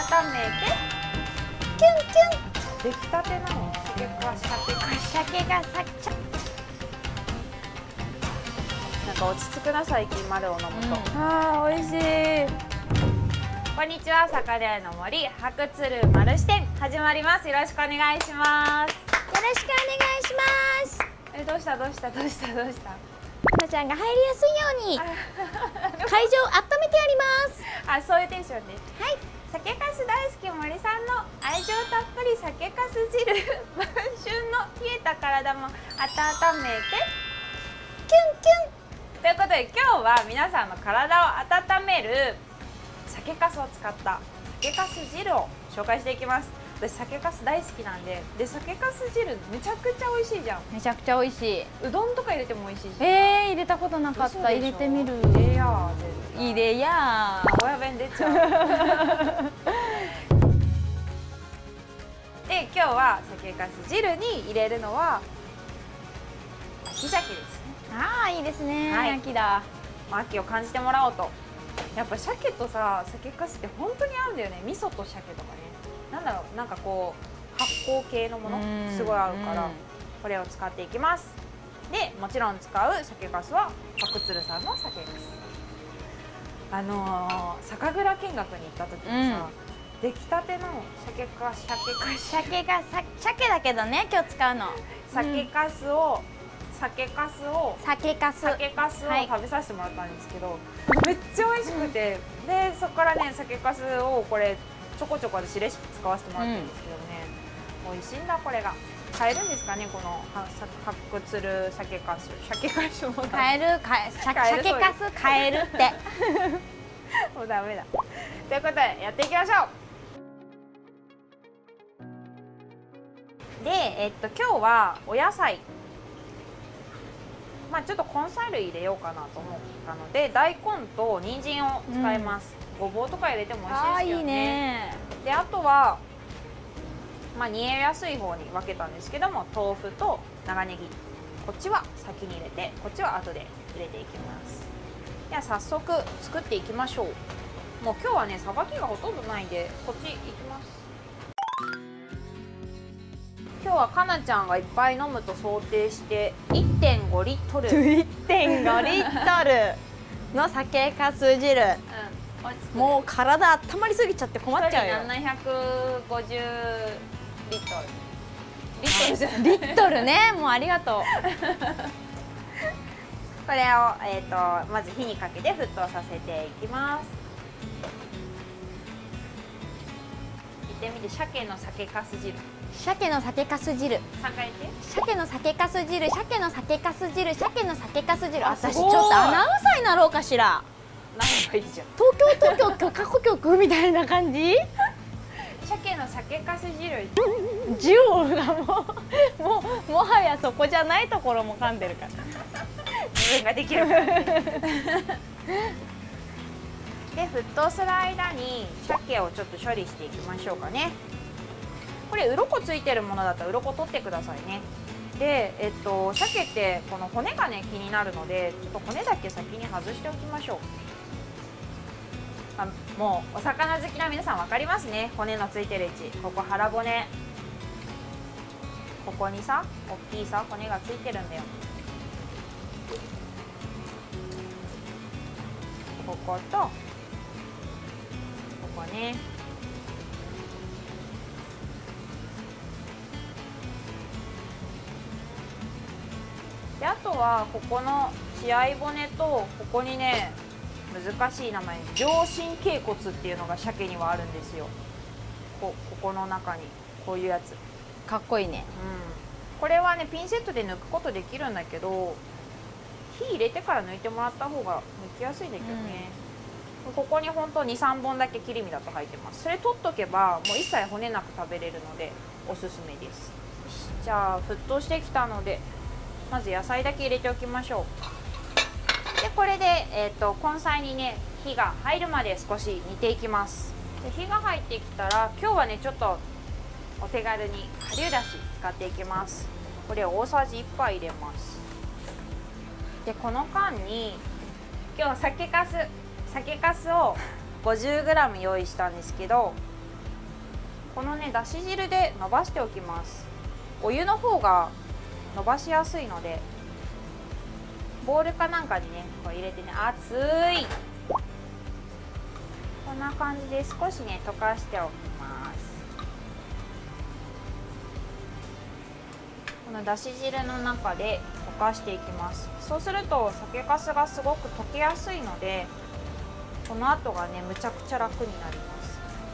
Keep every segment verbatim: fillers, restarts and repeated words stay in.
温めてキュンキュン。出来たてなの。鮭か鮭か鮭がさっちゃ。なんか落ち着くな最近丸を飲むと。うん、ああ美味しい。こんにちは、魚屋の森白鶴丸支店始まります。よろしくお願いします。 よろしくお願いします。 え、どうしたどうしたどうしたどうした。 かなちゃんが入りやすいように会場を温めてあります。 あ、そういうテンションです。 はい。 酒かす大好き森さんの愛情たっぷり酒かす汁晩春の冷えた体も温めてキュンキュンということで、今日は皆さんの体を温める酒かすを使った酒かす汁を紹介していきます。私酒かす大好きなんで、で酒かす汁めちゃくちゃ美味しいじゃん。 めちゃくちゃ美味しい。 うどんとか入れても美味しいし。えー、入れたことなかった。入れてみる。 入れやー、 入れやー。 親弁出ちゃう。で、今日は酒かす汁に入れるのは秋鮭ですね。 ああ、いいですね。 はい、 秋だ。 秋を感じてもらおうと。やっぱ鮭とさ、酒かすって本当に合うんだよね。味噌と鮭とかね。なんだろう、なんかこう発酵系のものすごい合うから、これを使っていきます。で、もちろん使う酒かすは白鶴さんの酒かす。あのー、酒蔵見学に行った時にさ、うん、出来たての鮭か鮭か鮭がさ鮭だけどね、今日使うの酒かすを、うん、酒かすを酒かす酒かすを食べさせてもらったんですけど、はい、めっちゃ美味しくて、うん、でそこからね酒かすをこれちょこちょこ私レシピ使わせてもらってるんですけどね、うん、美味しいんだこれが。買えるんですかね、この白鶴酒かす。酒かすも買える、買え酒かす買えるってもうダメだ。ということでやっていきましょう。で、えっと今日はお野菜、まあちょっと根菜類入れようかなと思ったので、大根と人参を使います。うん、ごぼうとか入れても美味しいですけどね。あ、いいね。で、あとはまあ煮えやすい方に分けたんですけども、豆腐と長ネギ、こっちは先に入れて、こっちは後で入れていきます。では早速作っていきましょう。もう今日はねさばきがほとんどないんで、こっちいきます。今日はかなちゃんがいっぱい飲むと想定して いってんごリットルいってんごリットルの酒かす汁、うん、もう体温まりすぎちゃって困っちゃうよ。 ななひゃくごじゅうリットルリットルじゃないリットルね、もうありがとう。 これを、えー、とまず火にかけて沸騰させていきます。言ってみて、鮭の酒かす汁。 鮭の酒かす汁。 さんかい言って。 鮭の酒かす汁、鮭の酒かす汁、鮭の酒かす汁。私ちょっとアナウンサーになろうかしら。 なればいいじゃん。 東京東京過去局みたいな感じ。 鮭の酒かす汁。 ジューがもうもうもはやそこじゃないところも噛んでるから。 自分ができるからね。で、沸騰する間に鮭をちょっと処理していきましょうかね。これ鱗ついてるものだったら鱗取ってくださいね。で、えっと鮭ってこの骨がね気になるので、ちょっと骨だけ先に外しておきましょう。あ、もうお魚好きな皆さん分かりますね、骨のついてる位置。ここ腹骨、ここにさ大きいさ骨がついてるんだよ。こことここね。で、あとはここの血合い骨と、ここにね難しい名前、上唇脛骨っていうのが鮭にはあるんですよ。こ, ここの中にこういうやつ、 かっこいいね。 うん、これはねピンセットで抜くことできるんだけど、火入れてから抜いてもらった方が抜きやすいんだけどね。うん、ここにほんとにさんぼんだけ切り身だと入ってます。それ取っとけばもう一切骨なく食べれるのでおすすめです。じゃあ沸騰してきたので、まず野菜だけ入れておきましょう。で、これで、えー、と根菜にね火が入るまで少し煮ていきます。で、火が入ってきたら、今日はねちょっとお手軽に顆粒だし使っていきます。これを大さじいっぱい入れます。で、この間に今日酒かす酒かすを ごじゅうグラム 用意したんですけど、 このねだし汁で伸ばしておきます。お湯の方が伸ばしやすいので、ボウルかなんかにねこう入れてね、熱いこんな感じで少しね溶かしておきます。このだし汁の中で溶かしていきます。そうすると酒粕がすごく溶けやすいので、この後がねむちゃくちゃ楽になります。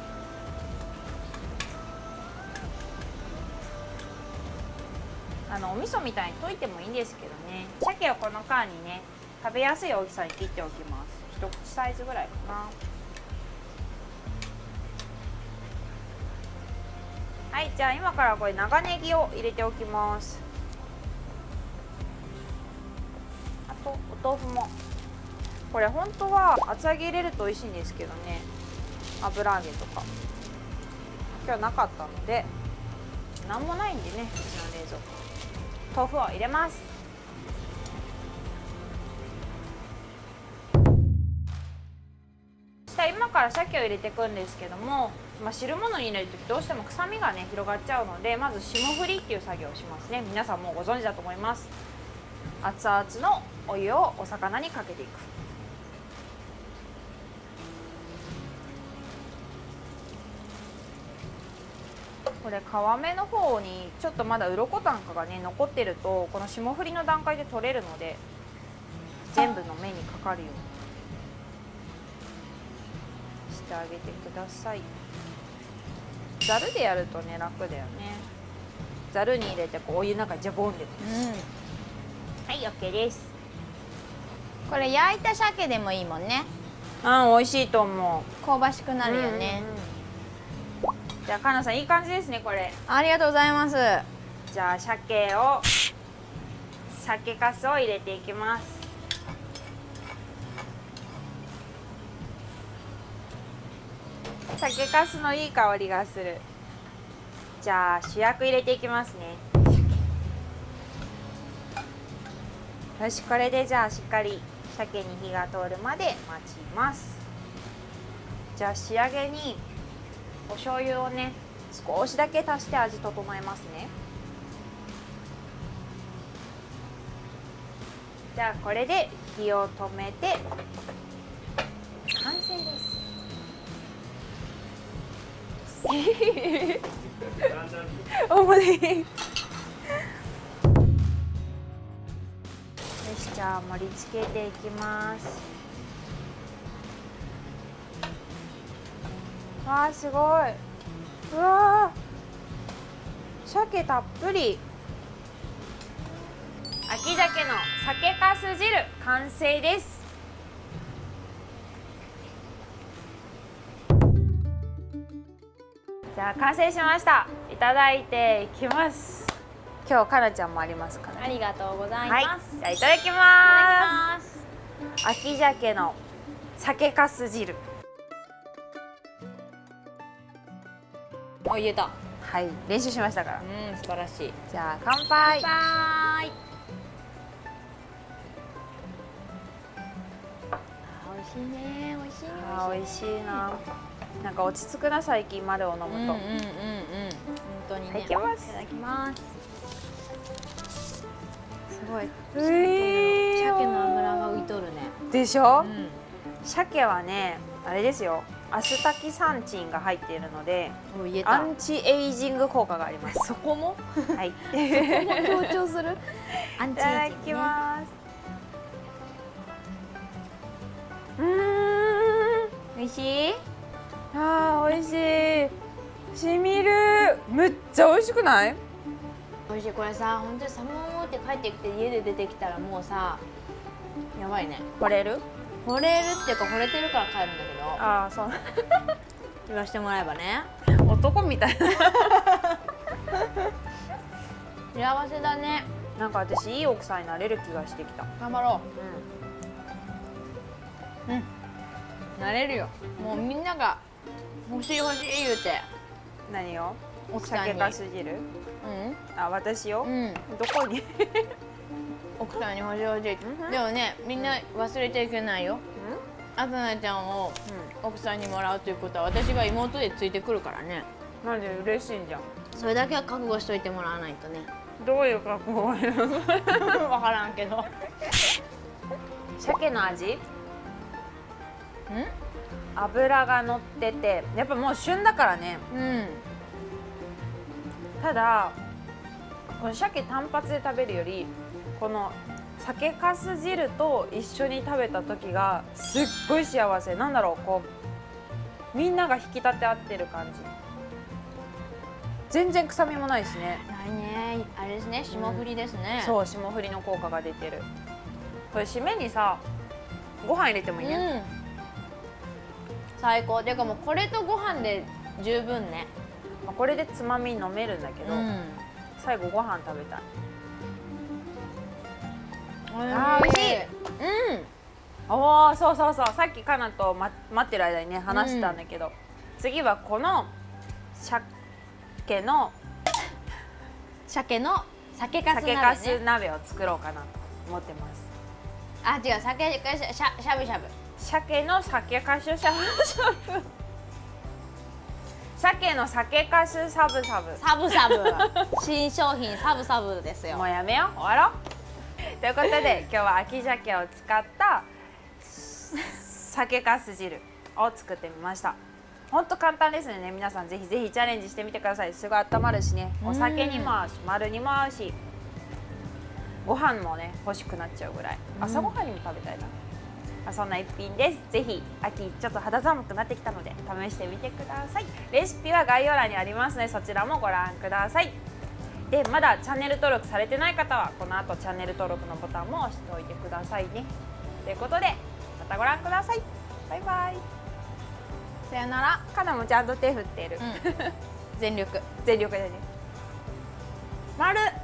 あのお味噌みたいに溶いてもいいんですけどね、鮭をこの間にね食べやすい大きさに切っておきます。一口サイズぐらいかな。はい、じゃあ今からこれ長ネギを入れておきます。あとお豆腐も、これ本当は厚揚げ入れると美味しいんですけどね、油揚げとか今日なかったので、なんもないんでね、うちの冷蔵庫、豆腐を入れます。そしたら今から鮭を入れていくんですけども、まあ、汁物に入れるときどうしても臭みがね広がっちゃうので、まず霜降りっていう作業をしますね。皆さんもうご存知だと思います。熱々のお湯をお魚にかけていく。これ皮目の方にちょっとまだ鱗なんかがね残ってると、この霜降りの段階で取れるので、全部の目にかかるようにしてあげてください。ざるでやるとね楽だよね。ざるに入れてこうお湯の中にジャボンって、うん、はい OK です。 これ焼いた鮭でもいいもんね。 うん、美味しいと思う。 香ばしくなるよね。 うんうん、じゃあかなさんいい感じですねこれ。 ありがとうございます。 じゃあ鮭を酒粕を入れていきます。酒粕のいい香りがする。じゃあ主役入れていきますね。よし、これでじゃあしっかり鮭に火が通るまで待ちます。じゃあ仕上げにお醤油をね少しだけ足して味整えますね。じゃあこれで火を止めて完成です。おもね。よし、じゃあ盛り付けていきます。わあすごい。うわー、鮭たっぷり。秋鮭の酒粕汁完成です。じゃあ完成しました。いただいていきます。今日かなちゃんもありますから、ね、 ありがとうございます。 はい、じゃあいただきます。秋鮭の酒粕汁。 お、言えた。 はい、練習しましたから。 うん、素晴らしい。 じゃあ乾杯。 乾杯。美味しいね、美味しいね。 あ、美味しいな。なんか落ち着くな最近丸を飲むと。うんうんうんうん。 本当にね。 いただきます。 いただきます。すごい。 えー、 鮭の脂が浮いとるね。 でしょ？ うん、 鮭はね、あれですよ。アスタキサンチンが入っているので、 言えた。 アンチエイジング効果があります。 そこも？ はい。 そこも強調する？アンチエイジングね。 いただきます。うーん、 美味しい？ あー、美味しい。しみる。めっちゃ美味しくない？ 美味しい。これさ、本当に寒って帰ってきて家で出てきたらもうさ、やばいね。 惚れる？ 惚れるっていうか惚れてるから帰るんだけど。 ああ、そう。 言わしてもらえばね。 男みたいな。 幸せだね。 なんか私いい奥さんになれる気がしてきた。 頑張ろうう。うん。なれるよ。もうみんなが欲しい欲しい言うて。 ん。何を？ 奥さんに。 酒粕汁？ うん。 あ、私を？ うん。 どこに？ 奥さんに欲しい欲しい。でもね、みんな忘れちゃいけないよ。あさなちゃんを奥さんにもらうということは、私が妹でついてくるからね。 なんで嬉しいんじゃん。 それだけは覚悟しといてもらわないとね。 どういう覚悟をやるの？ 分からんけど。 鮭の味？ ん？ 脂が乗ってて、やっぱもう旬だからね。 うん。 ただこの鮭単発で食べるより、この酒かす汁と一緒に食べた時がすっごい幸せ。なんだろう、こうみんなが引き立て合ってる感じ。全然臭みもないしね。 ないね。あれですね、霜降りですね。 うん、そう、霜降りの効果が出てる。これ締めにさ、ご飯入れてもいいね。 うん、最高。てかもうこれとご飯で十分ね。 これでつまみ飲めるんだけど、うん、最後ご飯食べたい。 あー、美味しい。うん。 おお、そうそうそう、さっきかなと、ま、待ってる間にね話したんだけど、うん、次はこの鮭の鮭の酒かす鍋、ね、 酒かす鍋を作ろうかなと思ってます。 あ、違う、酒かすしゃしゃぶしゃぶ。 鮭の酒かすしゃぶしゃぶ。鮭の酒かすサブサブ。 サブサブ。新商品サブサブですよ。 もうやめよう、終わろう。ということで今日は秋鮭を使った酒かす汁を作ってみました。ほんと簡単ですね。皆さんぜひぜひチャレンジしてみてください。すごい温まるしね、お酒にも合うし、丸にも合うし、ご飯もね欲しくなっちゃうぐらい、朝ごはんにも食べたいな。まあ、そんな一品です。ぜひ秋ちょっと肌寒くなってきたので試してみてください。レシピは概要欄にありますのでそちらもご覧ください。で、まだチャンネル登録されてない方はこの後チャンネル登録のボタンも押しておいてくださいね。ということでまたご覧ください。バイバイ。 さよなら。 かなもちゃんと手振ってる、 うん、全力全力でね。丸。